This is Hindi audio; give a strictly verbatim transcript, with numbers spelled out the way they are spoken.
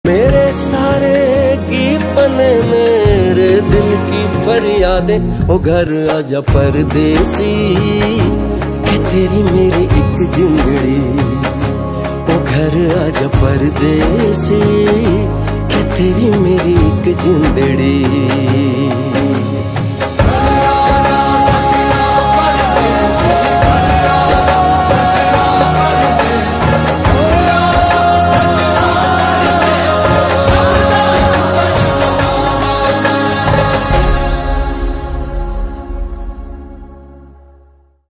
मेरे सारे गीतन मेरे दिल की फरियादें, ओ घर आजा परदेसी, है तेरी मेरी एक जिंदड़ी। ओ घर आजा परदेसी, है तेरी मेरी एक जिंदड़ी।